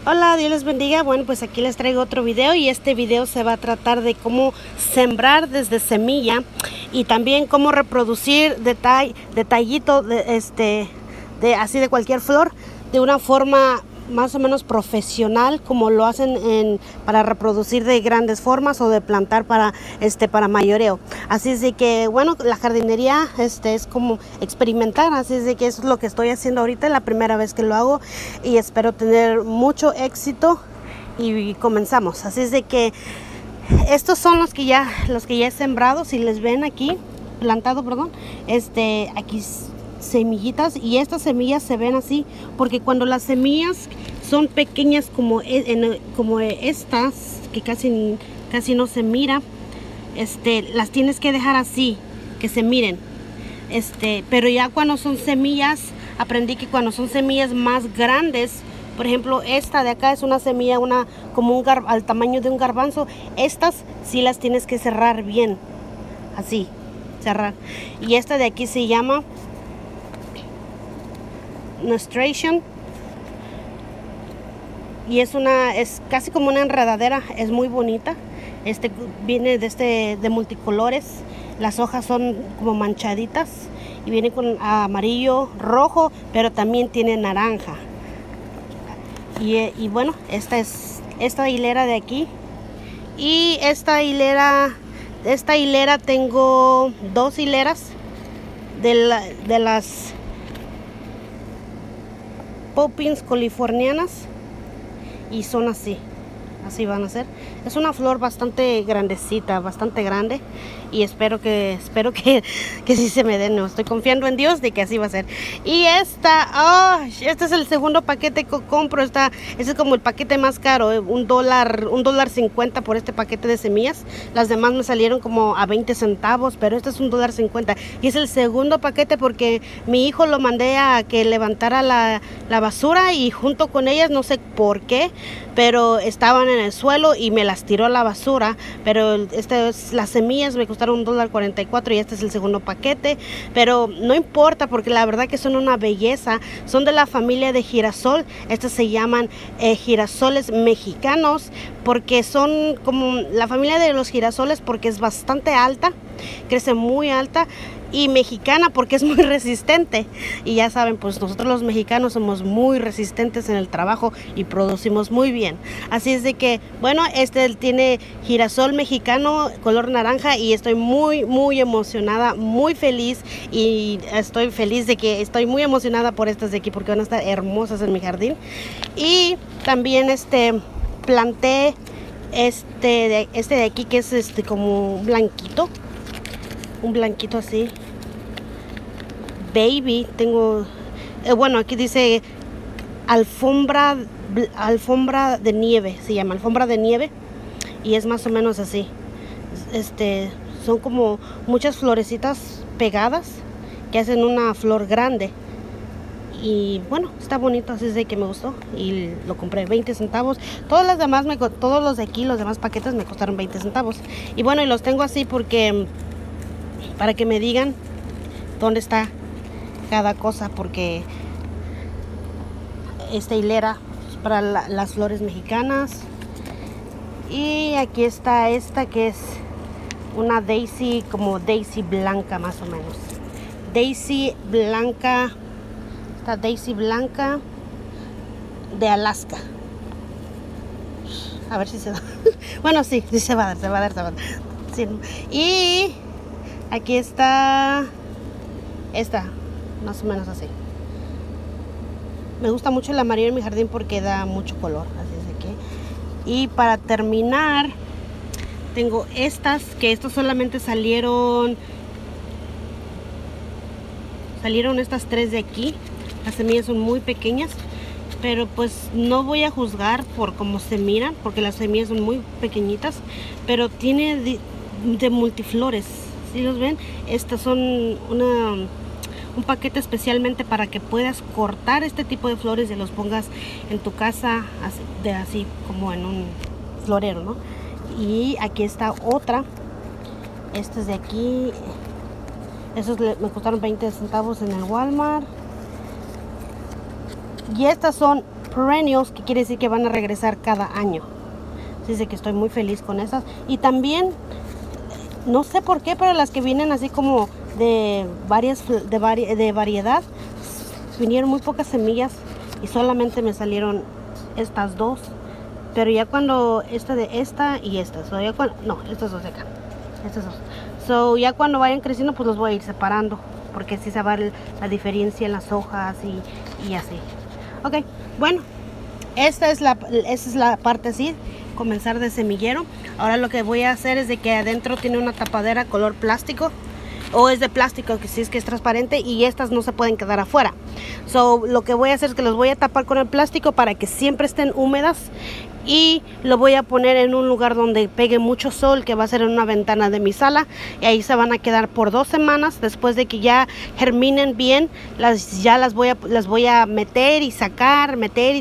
Hola, Dios les bendiga. Bueno, pues aquí les traigo otro video y este video se va a tratar de cómo sembrar desde semilla y también cómo reproducir detallito así de cualquier flor de una forma más o menos profesional, como lo hacen para reproducir de grandes formas o de plantar para mayoreo. Así es de que, bueno, la jardinería es como experimentar, así es de que eso es lo que estoy haciendo ahorita, es la primera vez que lo hago y espero tener mucho éxito y comenzamos. Así es de que estos son los que ya he sembrado. Si les ven aquí plantado, perdón, aquí semillitas, y estas semillas se ven así porque cuando las semillas son pequeñas como estas que casi no se mira, las tienes que dejar así que se miren, pero ya cuando son semillas, aprendí que cuando son semillas más grandes, por ejemplo esta de acá es una semilla al tamaño de un garbanzo, estas sí las tienes que cerrar bien, así cerrar. Y esta de aquí se llama Nostration y es casi como una enredadera, es muy bonita. Viene de multicolores, las hojas son como manchaditas y viene con amarillo, rojo, pero también tiene naranja. Y bueno, esta hilera de aquí, y esta hilera tengo dos hileras de las Poppins californianas y son así van a ser. Es una flor bastante grandecita, bastante grande, y espero que sí se me den. No, estoy confiando en Dios de que así va a ser. Y este es el segundo paquete que compro. Este es como el paquete más caro, $1.50 por este paquete de semillas. Las demás me salieron como a 20 centavos, pero este es $1.50 y es el segundo paquete porque mi hijo lo mandé a que levantara la basura, y junto con ellas, no sé por qué, pero estaban en el suelo y me las tiró a la basura. Pero las semillas me costaron $1.44 y este es el segundo paquete, pero no importa porque la verdad que son una belleza. Son de la familia de girasol. Estos se llaman girasoles mexicanos porque son como la familia de los girasoles, porque es bastante alta, crece muy alta, y mexicana porque es muy resistente. Y ya saben, pues nosotros los mexicanos somos muy resistentes en el trabajo y producimos muy bien. Así es de que, bueno, tiene girasol mexicano color naranja y estoy muy emocionada, muy feliz, y estoy muy emocionada por estas de aquí porque van a estar hermosas en mi jardín. Y también planté de aquí, que es como un blanquito así, baby. Tengo bueno, aquí dice alfombra de nieve, se llama alfombra de nieve, y es más o menos así. Son como muchas florecitas pegadas que hacen una flor grande, y bueno, está bonito. Así es de que me gustó y lo compré 20 centavos. Todos los de aquí, los demás paquetes me costaron 20 centavos. Y bueno, y los tengo así porque para que me digan dónde está cada cosa, porque esta hilera es para las flores mexicanas. Y aquí está esta que es una daisy, como daisy blanca más o menos. Daisy blanca, esta daisy blanca de Alaska. A ver si se da. Bueno, sí se va a dar. Sí. Y aquí está esta, más o menos así. Me gusta mucho el amarillo en mi jardín porque da mucho color, así es de que. Y para terminar, tengo estos solamente salieron estas tres de aquí. Las semillas son muy pequeñas, pero pues no voy a juzgar por cómo se miran, porque las semillas son muy pequeñitas, pero tiene de multiflores. ¿Sí los ven? Estas son un paquete especialmente para que puedas cortar este tipo de flores y los pongas en tu casa así como en un florero, ¿no? Y aquí está otra. Estas de aquí, esos me costaron 20 centavos en el Walmart. Y estas son perennials, que quiere decir que van a regresar cada año. Así es que estoy muy feliz con esas. Y también, no sé por qué, pero las que vienen así como de variedad, vinieron muy pocas semillas y solamente me salieron estas dos. Pero ya cuando esta y esta, so ya cuando, no, estas dos de acá, estas dos. So ya cuando vayan creciendo, pues los voy a ir separando, porque así se va a ver la diferencia en las hojas y así. Ok, bueno, esta es la parte así, comenzar de semillero. Ahora lo que voy a hacer es de que adentro tiene una tapadera color plástico, o es de plástico, que sí es que es transparente, y estas no se pueden quedar afuera. So lo que voy a hacer es que los voy a tapar con el plástico para que siempre estén húmedas, y lo voy a poner en un lugar donde pegue mucho sol, que va a ser en una ventana de mi sala, y ahí se van a quedar por 2 semanas. Después de que ya germinen bien, las voy a meter y sacar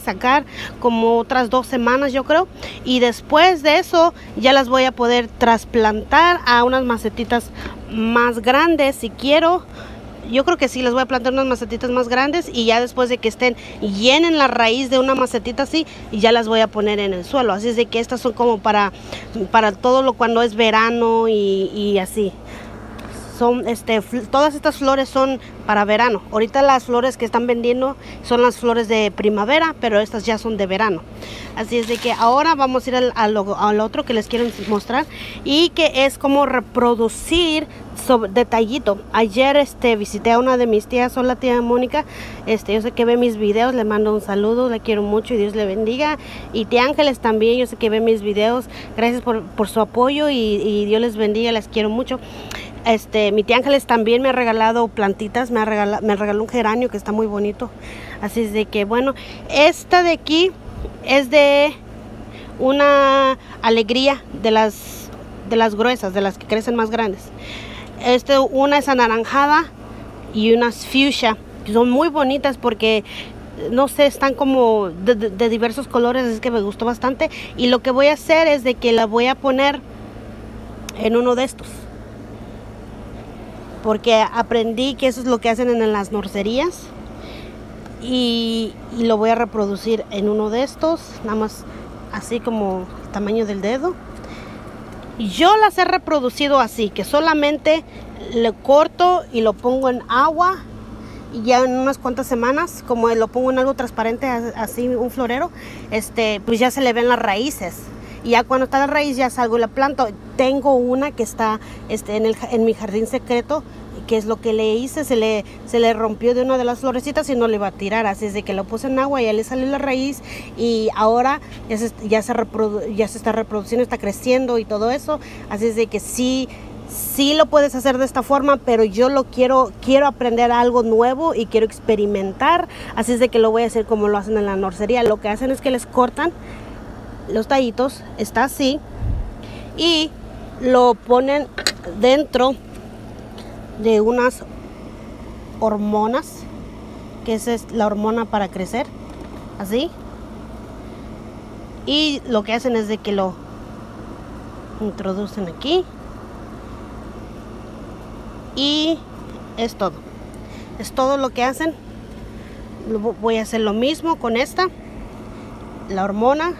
como otras 2 semanas, yo creo, y después de eso ya las voy a poder trasplantar a unas macetitas más grandes si quiero. Yo creo que sí, les voy a plantar unas macetitas más grandes, y ya después de que estén llenen la raíz de una macetita así, ya las voy a poner en el suelo. Así es de que estas son como para todo lo cuando es verano y así. Son todas estas flores son para verano. Ahorita las flores que están vendiendo son las flores de primavera, pero estas ya son de verano. Así es de que ahora vamos a ir al otro que les quiero mostrar, y que es como reproducir detallito. Ayer visité a una de mis tías, hola tía Mónica, yo sé que ve mis videos, le mando un saludo, la quiero mucho y Dios le bendiga. Y tía Ángeles también, yo sé que ve mis videos, gracias por su apoyo y Dios les bendiga, les quiero mucho. Mi tía Ángeles también me ha regalado plantitas, me regaló un geranio que está muy bonito. Así es de que bueno, esta de aquí es de una alegría de las gruesas, de las que crecen más grandes. Una es anaranjada y unas fuchsia, que son muy bonitas porque no sé, están como de diversos colores, es que me gustó bastante. Y lo que voy a hacer es de que la voy a poner en uno de estos, porque aprendí que eso es lo que hacen en las nurserías, y lo voy a reproducir en uno de estos, nada más así como el tamaño del dedo. Yo las he reproducido así, que solamente le corto y lo pongo en agua, y ya en unas cuantas semanas, como lo pongo en algo transparente, así un florero, pues ya se le ven las raíces. Y ya cuando está la raíz ya salgo y la planto. Tengo una que está en mi jardín secreto, que es lo que le hice, se le rompió de una de las florecitas y no le iba a tirar, así es de que lo puse en agua y ya le salió la raíz, y ahora ya se está reproduciendo, está creciendo y todo eso. Así es de que sí lo puedes hacer de esta forma, pero yo quiero aprender algo nuevo y quiero experimentar. Así es de que lo voy a hacer como lo hacen en la nursería. Lo que hacen es que les cortan los tallitos, está así, y lo ponen dentro de unas hormonas, que esa es la hormona para crecer, así. Y lo que hacen es de que lo introducen aquí, y es todo lo que hacen. Voy a hacer lo mismo con la hormona,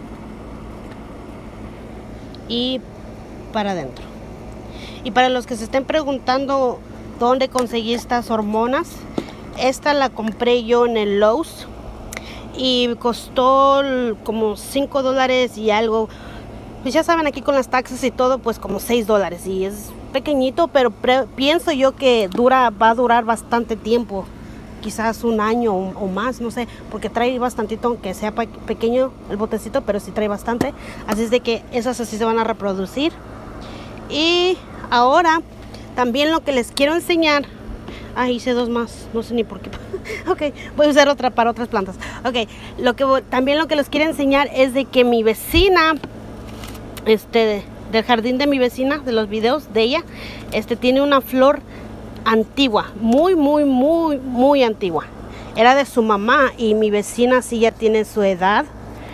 y para adentro. Y para los que se estén preguntando dónde conseguí estas hormonas, esta la compré yo en el Lowe's y costó como $5 y algo. Pues ya saben, aquí con las taxas y todo, pues como $6, y es pequeñito, pero pienso yo que va a durar bastante tiempo, quizás un año o más, no sé, porque trae bastantito, aunque sea pequeño el botecito, pero sí trae bastante. Así es de que esas así se van a reproducir. Y ahora también lo que les quiero enseñar, hice 2 más, no sé ni por qué. Ok, voy a usar otra para otras plantas. Ok, también lo que les quiero enseñar es de que mi vecina, del jardín de mi vecina, de los videos de ella, tiene una flor antigua, muy antigua. Era de su mamá, y mi vecina sí ya tiene su edad,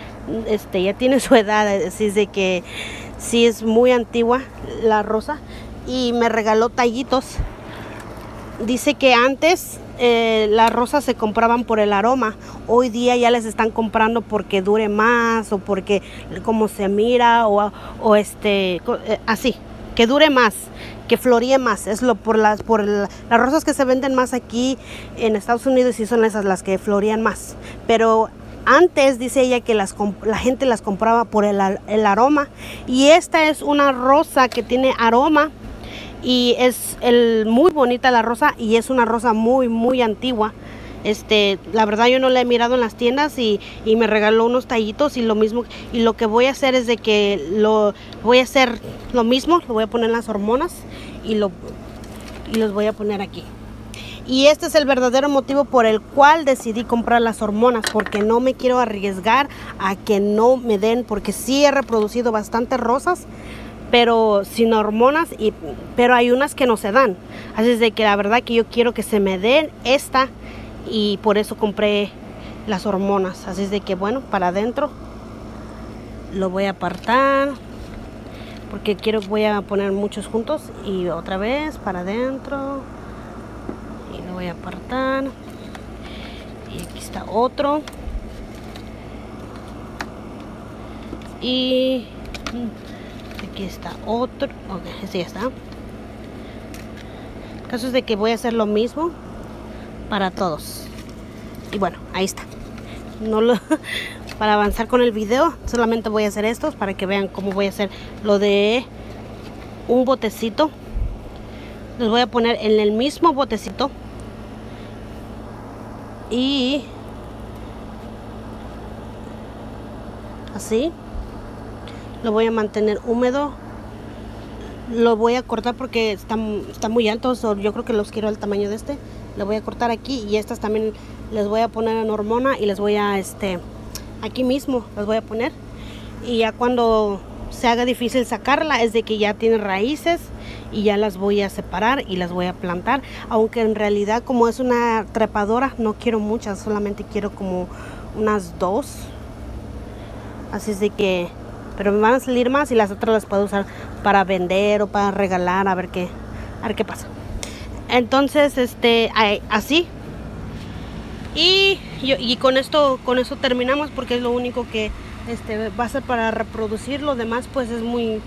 así es de que sí es muy antigua la rosa, y me regaló tallitos. Dice que antes las rosas se compraban por el aroma. Hoy día ya les están comprando porque dure más o porque como se mira o así, que dure más, que floríe más. Es las rosas que se venden más aquí en Estados Unidos y son esas las que florían más. Pero antes dice ella que la gente las compraba por el aroma, y esta es una rosa que tiene aroma y es muy bonita la rosa, y es una rosa muy antigua. La verdad yo no la he mirado en las tiendas y me regaló unos tallitos y lo mismo, y lo que voy a hacer es de que voy a hacer lo mismo, lo voy a poner en las hormonas y los voy a poner aquí. Y este es el verdadero motivo por el cual decidí comprar las hormonas, porque no me quiero arriesgar a que no me den, porque sí he reproducido bastantes rosas, pero sin hormonas, pero hay unas que no se dan. Así es de que la verdad que yo quiero que se me den esta, y por eso compré las hormonas. Así es de que bueno, para adentro lo voy a apartar, porque voy a poner muchos juntos, y otra vez para adentro, y lo voy a apartar. Y aquí está otro, y aquí está otro. Ok, este ya está. El caso es de que voy a hacer lo mismo para todos. Y bueno, ahí está. Para avanzar con el video, solamente voy a hacer estos para que vean cómo voy a hacer lo de un botecito. Los voy a poner en el mismo botecito y así lo voy a mantener húmedo. Lo voy a cortar porque está muy alto, yo creo que los quiero al tamaño de este. Le voy a cortar aquí, y estas también les voy a poner en hormona, y les voy a aquí mismo las voy a poner. Y ya cuando se haga difícil sacarla, es de que ya tiene raíces, y ya las voy a separar y las voy a plantar. Aunque en realidad, como es una trepadora, no quiero muchas, solamente quiero como unas 2. Así es de que, pero me van a salir más, y las otras las puedo usar para vender o para regalar, a ver qué pasa. Entonces así, y con eso terminamos, porque es lo único que va a ser para reproducir. Lo demás pues es muy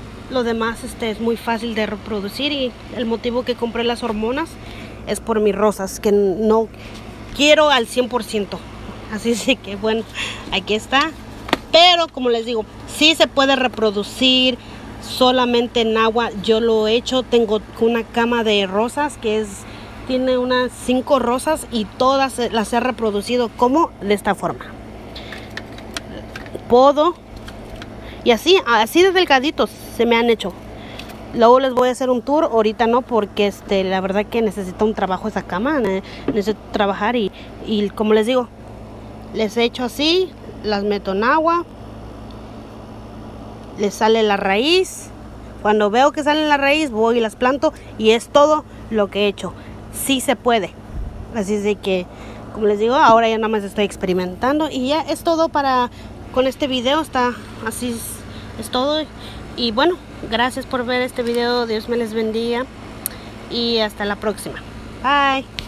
fácil de reproducir, y el motivo que compré las hormonas es por mis rosas, que no quiero al 100%. Así es que bueno, aquí está. Pero como les digo, sí se puede reproducir solamente en agua. Yo lo he hecho, tengo una cama de rosas que tiene unas 5 rosas, y todas las he reproducido como de esta forma. Podo, y así de delgaditos se me han hecho. Luego les voy a hacer un tour, ahorita no, porque la verdad que necesito un trabajo esa cama, necesito trabajar, y como les digo, les he hecho así, las meto en agua, les sale la raíz. Cuando veo que sale la raíz, voy y las planto, y es todo lo que he hecho. Sí se puede. Así es de que, como les digo, ahora ya nada más estoy experimentando, y ya es todo con este video. Así es todo. Y bueno, gracias por ver este video. Dios me les bendiga, y hasta la próxima. Bye.